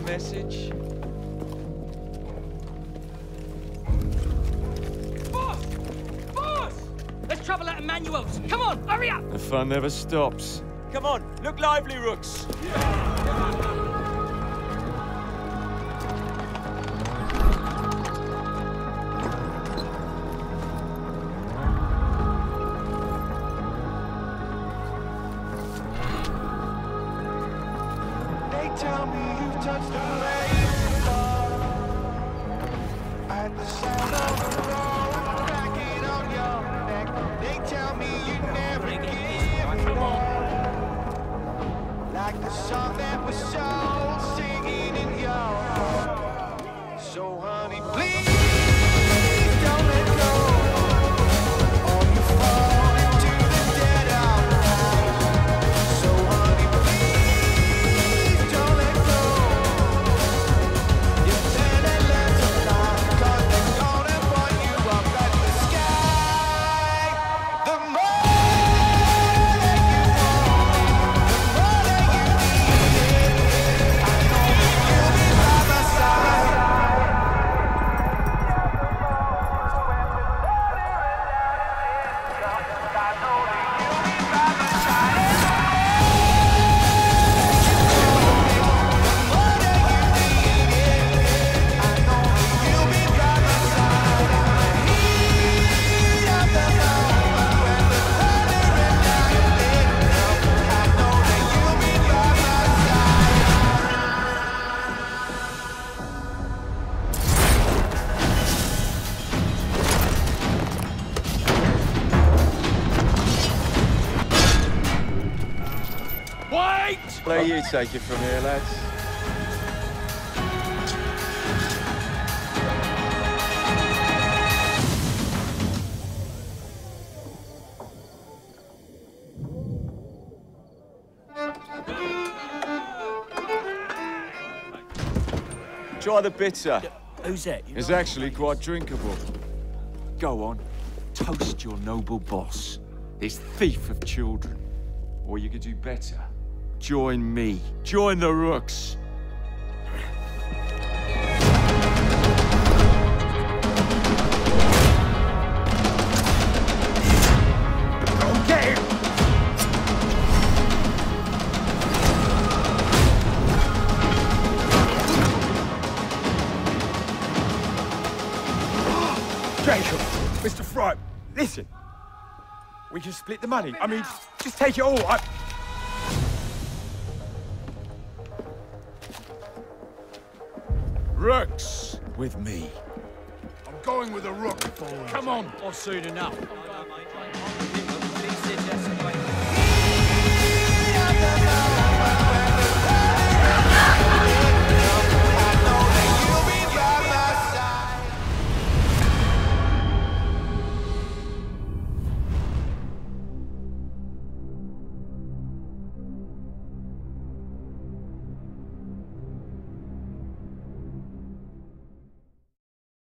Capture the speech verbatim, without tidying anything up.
message? Boss! Boss! Let's travel out of Manuel's. Come on, hurry up! The fun never stops. Come on, look lively, Rooks. They tell me you've touched the razor, and the sound of the road cracking on your neck. They tell me you never give it up, like the song that was sold singing in your heart. So honey, please don't let go, or you fall into the dead of night. So honey, please don't let go. You better learn to fly, 'cause they're gonna put you up at the sky. The more that you want it, the more that you need it. I know that you'll be by my side. Wait! Let you take it from here, lads. Try the bitter. Who's that? It's actually quite drinkable. Go on, toast your noble boss, this thief of children. Or you could do better. Join me. Join the Rooks. Okay. Jacob, Mister Fry, listen. We can split the money. I mean, just take it all. I... Rooks, with me. I'm going with a rook. Come on, or soon enough.